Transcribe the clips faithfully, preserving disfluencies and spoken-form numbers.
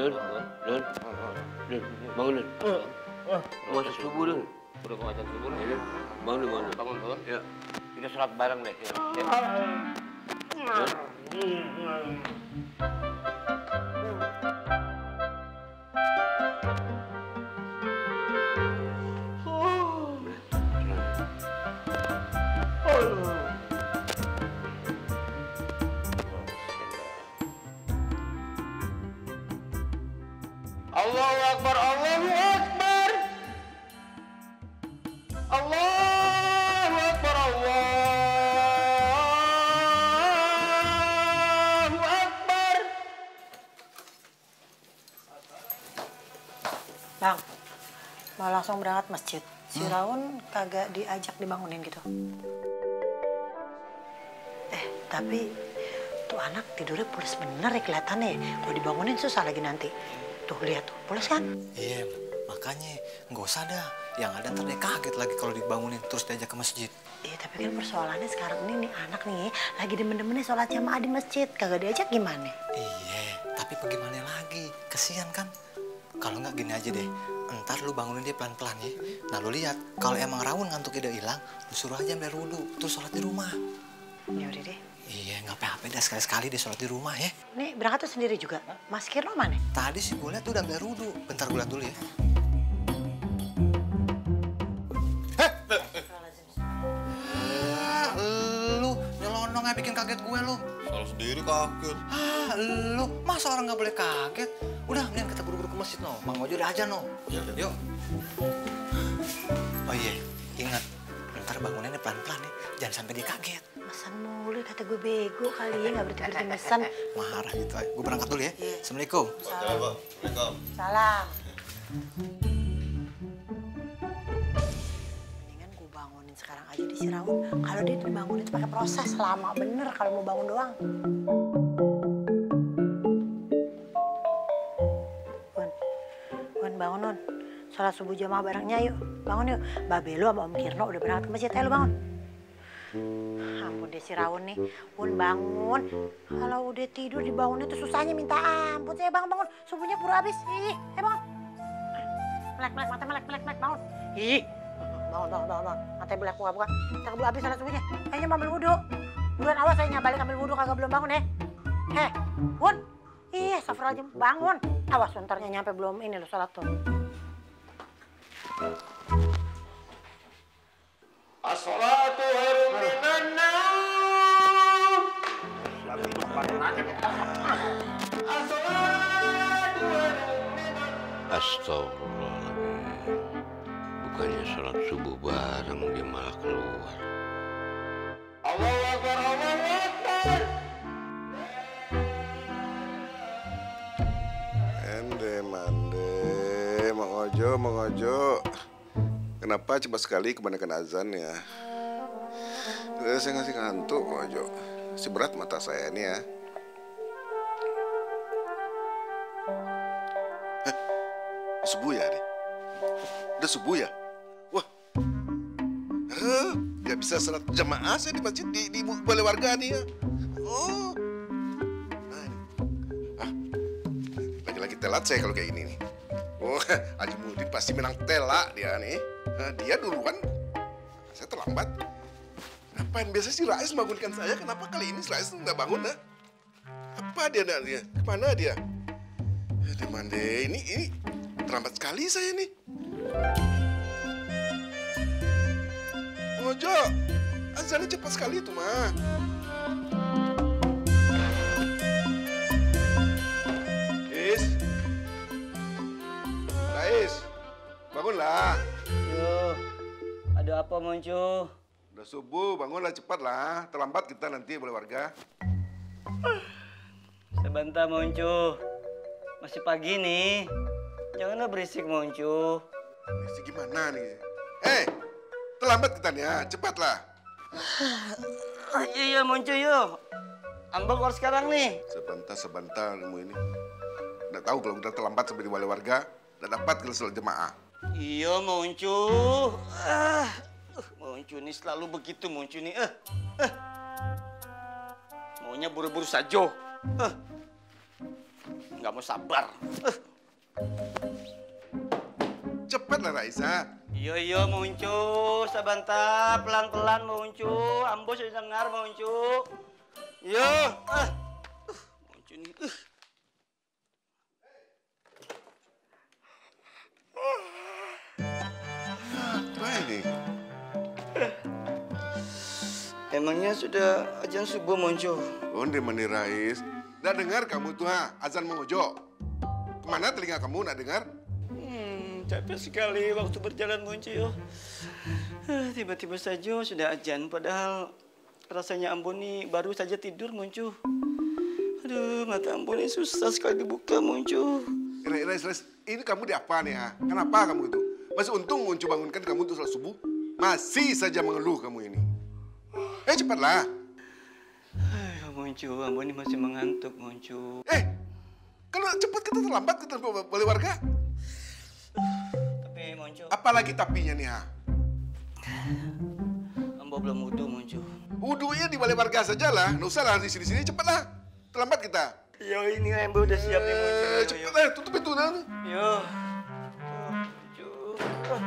Dun, Dun, Dun, bangun Dun. Mau azan subuh Dun. Udah mau azan subuh nih. Bangun Dun, bangun. Bangun Dun. Ya. Kita sholat bareng deh. Ya. Dun. Allahu Akbar, Allahu Akbar. Allahu Akbar, Allahu Akbar. Bang, mau langsung berangkat masjid. Si hmm? Raun kagak diajak dibangunin gitu. Eh, tapi tuh anak tidurnya pules bener ya kelihatannya. Kalau dibangunin susah lagi nanti. Tuh, lihat tuh, pules kan? Iya, makanya nggak usah dah. Yang ada ntar dia kaget lagi kalau dibangunin terus diajak ke masjid. Iya, tapi kan persoalannya sekarang ini nih anak nih lagi demen-demennya sholat jamaah di masjid. Kagak diajak gimana? Iya, tapi bagaimana lagi? Kesian kan? Kalau nggak gini aja deh, ntar lu bangunin dia pelan-pelan ya. Nah lu lihat, kalau emang Raun ngantuknya udah hilang, lu suruh aja ambil wudhu, terus sholat di rumah. Ya udah deh. Iya, nggak apa-apa dah sekali-sekali dia sholat di rumah ya. Nih berangkat tuh sendiri juga. Mas Kirno mana? Tadi sih gue lihat tuh udah ambil wudhu. Bentar gue lihat dulu ya. Ah, lu nyelonong aja bikin kaget gue lu. Salah sendiri kaget. Ah, lu masa orang nggak boleh kaget? Udah, mending kita buru-buru ke masjid no. Bang Ojo udah aja no. Yuk. Oh iya, ingat. Ntar bangunannya pelan-pelan nih. Jangan sampai dia kaget. Mesan mulu, kata gue bego kali ya, nggak berhenti-berhenti mesan. Marah gitu aja. Gue berangkat dulu ya. Yeah. Assalamualaikum. Salam. Assalamualaikum. Salam. Mendingan gue bangunin sekarang aja di si Raun. Kalau dia dibangunin pakai proses lama bener kalau mau bangun doang. Wan, Wan bangun Wan. Sholat subuh jamaah barengnya yuk. Bangun yuk. Babe lu sama Om Kirno udah berangkat ke masjid. Ayo lu bangun. Ampun deh si Raun nih. Pun bangun. Kalau udah tidur dibangunin tuh susahnya minta ampun. Saya bangun bangun. Subuhnya buru habis. Ih, ayo bangun. Melek melek mata melek melek melek bangun. Ih. Bangun bangun bangun bangun. Mata melek buka buka. Kita keburu habis salat subuhnya. Kayaknya mau ambil wudhu. Buruan awas saya balik ambil wudhu kagak belum bangun ya. Heh, Bun. Ih, astagfirullahaladzim. Bangun. Awas ntarnya nyampe belum ini lo salat tuh. As-salatu khairun minan naum. As-salatu khairun minan naum. Astagfirullahaladzim. Bukannya sholat subuh bareng dia malah keluar. Allahu Akbar, Allahu Akbar. Ende mande, Mang Ojo, Mang Ojo. Kenapa cepat sekali kebanyakan azan ya? Eh, saya ngasih ngantuk, Mang Ojo. Si berat mata saya ini ya. Eh, subuh ya, nih? Udah subuh ya? Wah, eh, gak bisa salat jamaah saya di masjid di, di balai warga nih ya. Oh, nah, ini. Ah, lagi-lagi telat saya kalau kayak gini nih. Oh, Haji Muhyiddin pasti menang telak dia nih. Nah, dia duluan, saya terlambat. Ngapain biasa si Rais membangunkan saya? Kenapa kali ini si Rais nggak bangun? Nah? Apa dia, dia? Kemana dia? Dia mande, ini ini terlambat sekali saya nih. Ojo, azannya cepat sekali itu mah. Is, Rais, bangunlah. Yo, ada apa Monco? Udah subuh, bangunlah cepat lah. Terlambat kita nanti boleh warga. Sebentar Monco, masih pagi nih. Janganlah berisik Monco. Berisik gimana nih? Eh, terlambat kita nih ya, cepatlah. Ah, iya iya Monco yo. Ambang keluar sekarang nih. Sebentar, sebentar ilmu ini. Udah tahu kalau kita terlambat sampai di balai warga, udah dapat kalau sholat jemaah. Iya Monco. Ah, uh, Monco nih selalu begitu Monco nih. Eh, eh. Maunya buru-buru saja. Eh. nggak mau sabar. Uh. Cepatlah Raisa. Iya, iya, muncul. Sebentar, pelan-pelan muncul. Ambo sudah dengar muncul. Iya. Ah. Uh, muncul nih. Uh. Apa ini? Emangnya sudah azan subuh muncul? Onde mani Rais. Nggak dengar kamu tuh ha, azan mengojo. Kemana telinga kamu nak dengar? Hmm, capek sekali waktu berjalan muncul. Tiba-tiba saja sudah azan, padahal rasanya Ambo nih baru saja tidur muncul. Aduh, mata Ambo nih susah sekali dibuka muncul. Rais, Rais, Rais, ini kamu di apa nih ha? Kenapa kamu itu? Masih untung muncul bangunkan kamu untuk sholat subuh. Masih saja mengeluh kamu ini. Eh, cepatlah. Ayo muncul, Ambo ini masih mengantuk muncul. Eh, kalau cepat kita terlambat kita boleh warga. Tapi muncul. Apalagi tapinya nih ha? Ambo belum wudu muncul. Wudunya di balai warga saja lah. Nggak usah lah di sini-sini, cepatlah. Terlambat kita. Yo, ini Ambo udah siap nih muncul. Eh, cepatlah, tutup pintu nah. Yo. Muncul.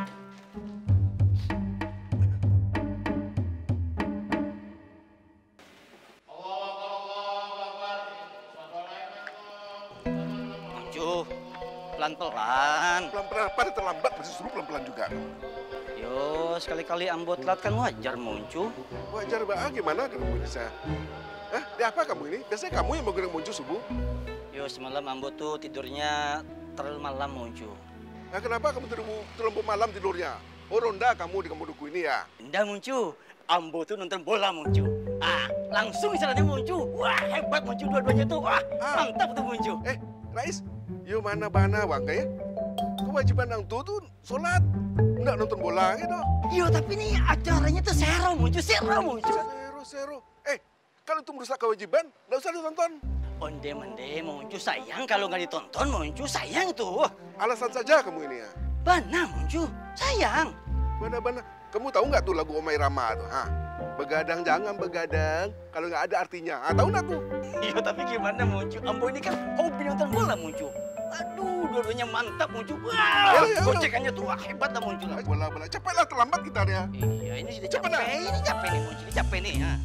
Muncul. Pelan-pelan. Pelan-pelan, pada terlambat, masih suruh pelan-pelan juga. Yo, sekali-kali Ambo telat kan wajar muncul. Wajar bah, gimana kamu bisa? Hah, di apa kamu ini? Biasanya kamu yang mau muncul subuh. Yo, semalam Ambo tuh tidurnya terlalu malam muncul. Nah, kenapa kamu terlalu, terlalu malam tidurnya? Oh, ronda kamu di kampung ini ya? Enggak muncul. Ambo tuh nonton bola muncul. Ah, langsung istilahnya muncul. Wah, hebat muncul dua-duanya tuh. Wah, Ah. mantap tuh muncul. Eh, Rais, yo mana-mana bang ya? Kewajiban yang tuh tuh sholat, nggak nonton bola gitu. Yo, tapi nih acaranya tuh seru muncul, seru muncul. Seru, seru. Eh, kalau itu merusak kewajiban, nggak usah ditonton. Onde-mende muncul sayang kalau nggak ditonton muncul sayang tuh. Alasan saja kamu ini ya. Bana muncul, sayang. Mana-mana. Kamu tahu nggak tuh lagu Omai Rama tuh? Ha? Begadang jangan begadang kalau nggak ada artinya. Ah, tahu nggak tuh? Iya, tapi gimana muncul? Ambo ini kan hobi nonton bola muncul. Aduh, dua-duanya mantap muncul. Wah, Ya, ya, ya. gocekannya tuh wah, hebat lah muncul. Bola-bola. Cepatlah terlambat kita ya. Iya, ini sudah Cepet, capek. nah. Ini capek nih muncul, ini capek nih. Ha.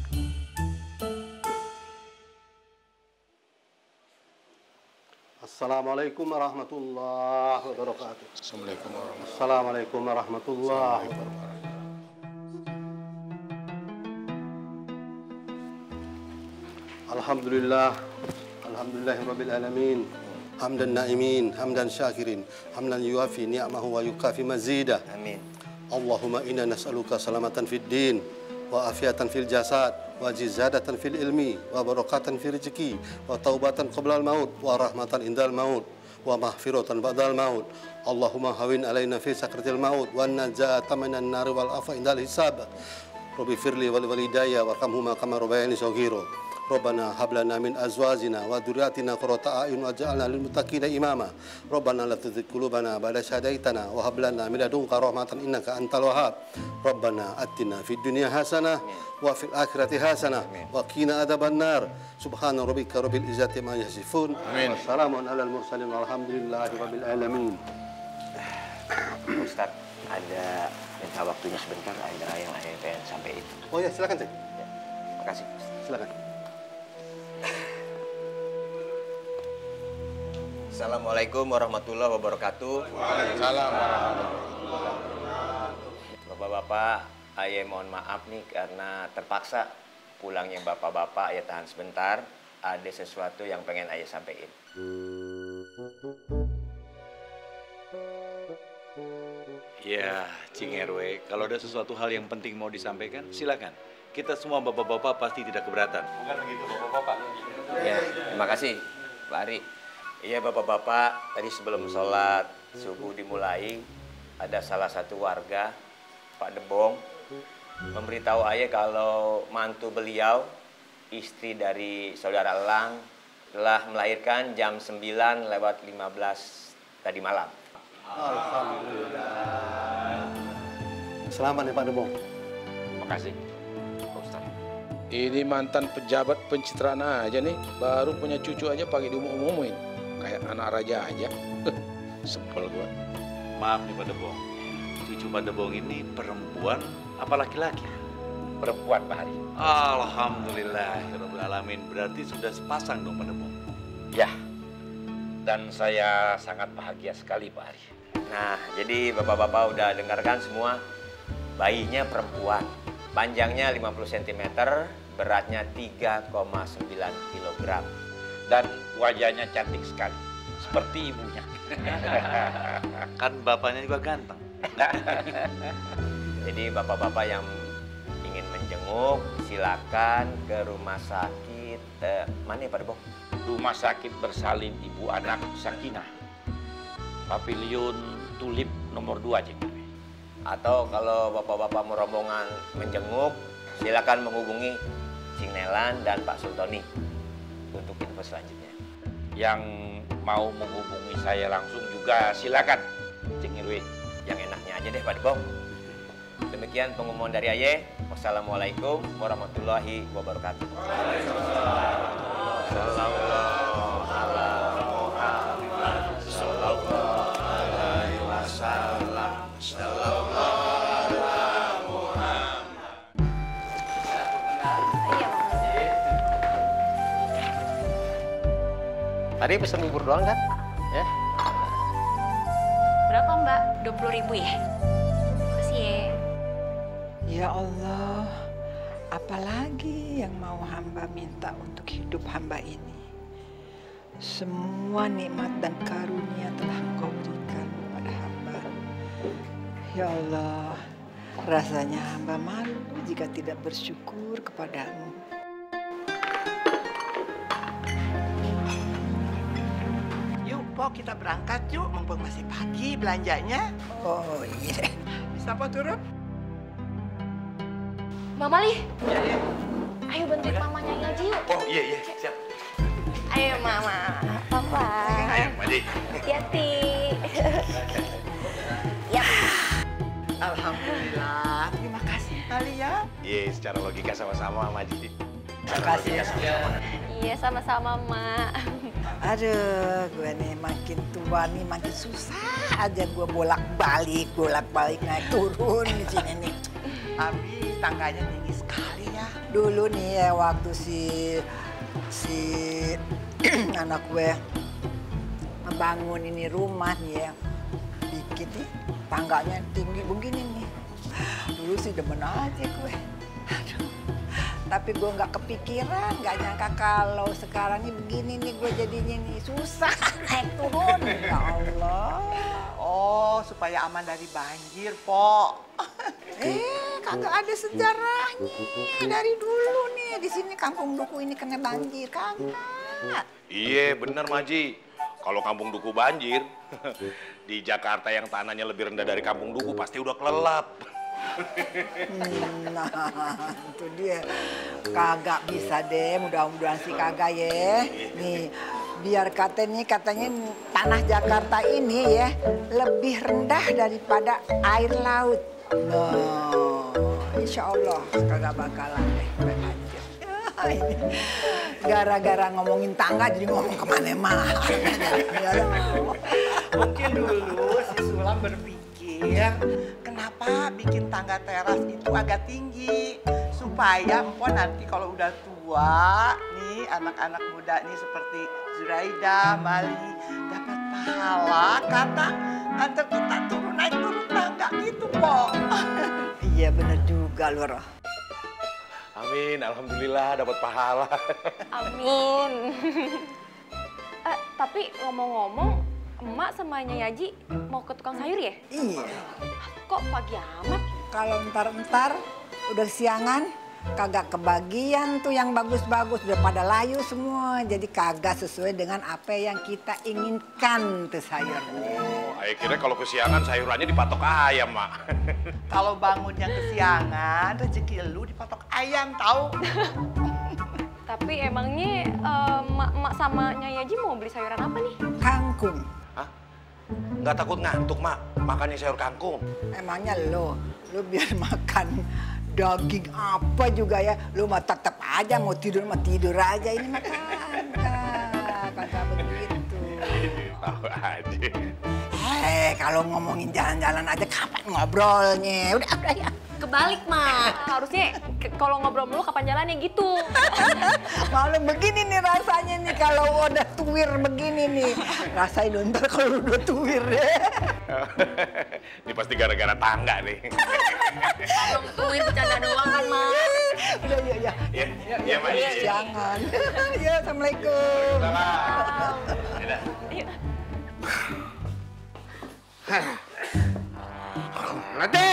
Assalamualaikum warahmatullahi wabarakatuh. Assalamualaikum warahmatullahi Assalamualaikum warahmatullahi wabarakatuh. Alhamdulillah, alhamdulillahirabbil alamin. Hamdan na'imin, hamdan syakirin, hamdan yuafi ni'amahu wa yukafi mazida. Amin. Allahumma inna nas'aluka salamatan fid din wa afiatan fil jasad wa jizadatan fil ilmi wa barakatan fil rezeki wa taubatan qabla al maut wa rahmatan indal maut wa mahfiratan ba'dal maut. Allahumma hawin alaina fi sakratil maut wa najata minan nar wal afa indal hisab. Rabbi firli wal walidayya warhamhuma kama rabbayani shaghira. Rabbana hab lana min azwajina wa dzurriyyatina qurrata a'yun waj'alna lil muttaqina imama. Rabbana la tuzigh qulubana ba'da idh hadaytana wa hab lana min ladunka rahmatan innaka antal wahhab. Rabbana atina fid dunya hasanah wa fil akhirati hasanah wa qina adzabannar. Subhana rabbika rabbil izzati amma yasifun. Wassalamun alal mursalin walhamdulillahi rabbil alamin. Ustadz, ada minta waktunya sebentar, ada yang saya pengen sampaikan. Oh ya, silakan, Cek. Makasih. Silakan. Assalamualaikum warahmatullahi wabarakatuh. Waalaikumsalam warahmatullahi wabarakatuh. Bapak-bapak, ayah mohon maaf nih karena terpaksa pulangnya bapak-bapak, ayah tahan sebentar. Ada sesuatu yang pengen ayah sampaikan. Ya, Cing R W, kalau ada sesuatu hal yang penting mau disampaikan, silakan. Kita semua bapak-bapak pasti tidak keberatan. Bukan begitu, bapak-bapak? Ya, terima kasih, Pak Ari. Iya, bapak-bapak, tadi sebelum sholat subuh dimulai, ada salah satu warga, Pak Debong, memberitahu ayah kalau mantu beliau, istri dari saudara Elang, telah melahirkan jam sembilan lewat lima belas tadi malam. Alhamdulillah. Selamat ya Pak Debong. Makasih, Pak Ustaz. Ini mantan pejabat pencitraan aja nih, baru punya cucu aja pakai diumum-umumin. kayak anak raja aja. Sebel gua. Maaf nih Pak Debong. Cucu Pak Debong ini perempuan apa laki-laki? Perempuan Pak Hari. Alhamdulillah, Rabbil Alamin. Berarti sudah sepasang dong Pak Debong. Ya, dan saya sangat bahagia sekali Pak Hari. Nah, jadi bapak-bapak udah dengarkan semua. Bayinya perempuan, panjangnya lima puluh sentimeter, beratnya tiga koma sembilan kilogram. Dan wajahnya cantik sekali, seperti ibunya. Kan bapaknya juga ganteng. Jadi bapak-bapak yang ingin menjenguk, silakan ke rumah sakit. Eh, mana ya Pak Debong? Rumah sakit bersalin ibu anak Sakinah. Pavilion Tulip nomor dua, Cing. Atau kalau bapak-bapak mau rombongan menjenguk, silakan menghubungi Cing Nelan dan Pak Sultoni untuk info selanjutnya. Yang mau menghubungi saya langsung juga silakan, Cing Irwi. Yang enaknya aja deh Pak Debong. Demikian pengumuman dari Aye. Wassalamualaikum warahmatullahi wabarakatuh. Tadi pesen bubur doang kan? Ya. Berapa Mbak? dua puluh ribu ya? Makasih ya. Ya Allah, apalagi yang mau hamba minta untuk hidup hamba ini? Semua nikmat dan karunia telah Engkau berikan kepada hamba. Ya Allah, rasanya hamba malu jika tidak bersyukur kepadamu. Yuk, Po, kita berangkat yuk. Mumpung masih pagi belanjanya. Oh iya. Bisa Po turun? Mama Li. Iya, iya. Ayo bantuin Mama nyanyi aja yuk. Oh iya, iya, siap. Ayo Mama, Papa. Ayo, Madi. Hati-hati. Ya. Alhamdulillah. Terima kasih kali ya. Iya, secara logika sama-sama, Madi. Terima kasih ya. Iya, sama-sama, Mak. Aduh, gue nih makin tua nih makin susah aja gue bolak-balik, bolak-balik naik turun di sini nih. Abi, tangganya tinggi sekali ya. Dulu nih ya waktu si si anak gue membangun ini rumah nih ya, bikin nih tangganya tinggi begini nih. Dulu sih demen aja gue. Aduh. Tapi gue nggak kepikiran, nggak nyangka kalau sekarang ini begini nih gue jadinya nih susah naik turun. Ya Allah. Oh, supaya aman dari banjir, Po. Eh, kagak ada sejarahnya dari dulu nih di sini kampung Duku ini kena banjir, kagak. Iya, bener Maji. Kalau kampung Duku banjir, di Jakarta yang tanahnya lebih rendah dari kampung Duku pasti udah kelelap. Hmm, nah, itu dia. Kagak bisa deh, mudah-mudahan sih kagak ya. Nih, biar katanya katanya tanah Jakarta ini ya lebih rendah daripada air laut. Nah, insya Allah kagak bakalan deh banjir. Gara-gara ngomongin tangga jadi ngomong kemana-mana. Mungkin dulu si Sulam berpikir, kenapa bikin tangga teras itu agak tinggi? Supaya empok nanti kalau udah tua, nih anak-anak muda nih seperti Zuraida, Mali, dapat pahala kata antar kita turun naik turun tangga gitu, Po. Iya bener juga lu, Roh. Amin, alhamdulillah dapat pahala. Amin. eh, tapi ngomong-ngomong, Emak sama Nyai Haji mau ke tukang sayur ya? Iya. Kok pagi amat? Kalau ntar-ntar udah siangan, kagak kebagian tuh yang bagus-bagus, udah pada layu semua. Jadi kagak sesuai dengan apa yang kita inginkan tuh sayurnya. Oh, ayah kira kalau kesiangan sayurannya dipatok ayam, Mak. Kalau bangunnya kesiangan, rezeki lu dipatok ayam, tahu? Tapi emangnya uh, Mak sama Nyai Haji mau beli sayuran apa nih? Kangkung. Hah? Nggak takut ngantuk, Mak, makannya sayur kangkung. Emangnya lo, lo biar makan daging apa juga ya, lo mah tetap aja mau tidur mah tidur aja, ini mah kagak, kagak begitu. Tahu aja. Eh, kalau ngomongin jalan-jalan aja kapan ngobrolnya? Udah, udah ya. Kebalik, mah. Harusnya ke- kalau ngobrol mulu kapan jalannya gitu. Malu begini nih rasanya nih kalau udah tuwir begini nih. Rasain ntar kalau udah tuwir deh. Ini pasti gara-gara tangga nih. Kalau tuwir bercanda doang kan, mah. Udah, iya, iya. Iya, iya, Mak. Iya. Jangan. Ya, Assalamualaikum. Salam. Iya. Nanti.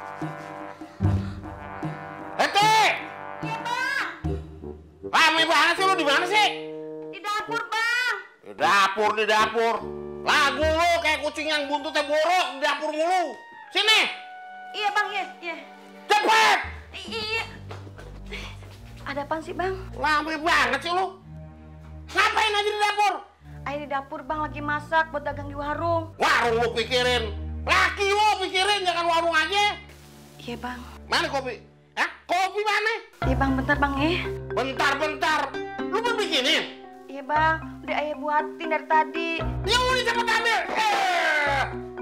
Nanti. Iya, Bang. Rame banget sih lu di mana sih? Di dapur, Bang. Di dapur, di dapur. Lagu lu kayak kucing yang buntutnya borok di dapur mulu. Sini. Iya, Bang, iya, iya. Cepet. Iya. Ada apaan sih, Bang? Rame banget sih lu. Ngapain aja di dapur? Ayo di dapur, Bang, lagi masak buat dagang di warung. Warung lu pikirin. Laki lu pikirin, jangan warung aja. Iya, Bang. Mana kopi? Hah? Kopi mana? Iya, Bang, bentar, Bang, ya. Bentar, bentar. Lu mau bikinin? Iya, Bang. Udah ayah buatin dari tadi. Ya udah cepet ambil. Eh.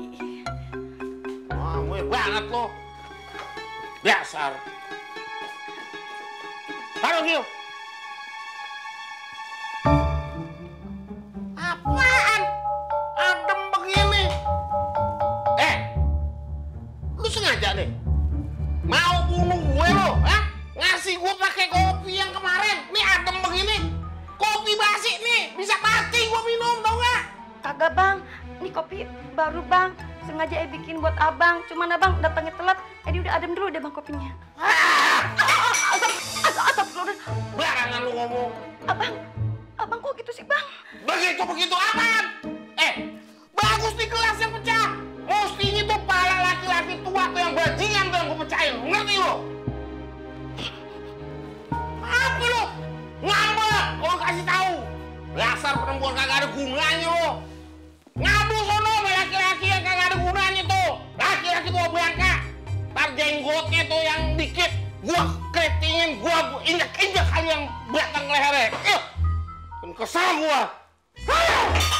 Rame banget lo. Dasar. Taruh Gil. Apaan? Adem begini. Eh, lu sengaja deh. Mau bunuh gue lo, hah? Ngasih gue pakai kopi yang kemarin. Nih adem begini. Kopi basi nih, bisa mati gue minum, tau gak? Kagak, Bang. Ini kopi baru, Bang. Sengaja ayah bikin buat Abang. Cuman Abang datangnya telat. Jadi udah adem dulu deh, Bang, kopinya. Asap, asap, asap, asap. Barangan lu ngomong. Abang, Abang kok gitu sih, Bang? Begitu-begitu apaan? Eh, bagus nih gelas yang pecah. Mestinya tuh pala laki-laki tua tuh yang bajingan tuh yang gue pecahin. Ngerti lo? Apa lo? Ngambek kalau kasih tahu. Dasar perempuan kagak ada gunanya lo. Ngadu sono sama laki-laki yang kagak ada gunanya tuh. Laki-laki tua bangka. Ntar jenggotnya tuh yang dikit. Gua ketingin, gua injak-injak kali yang batang lehernya. Ih, kesal gua.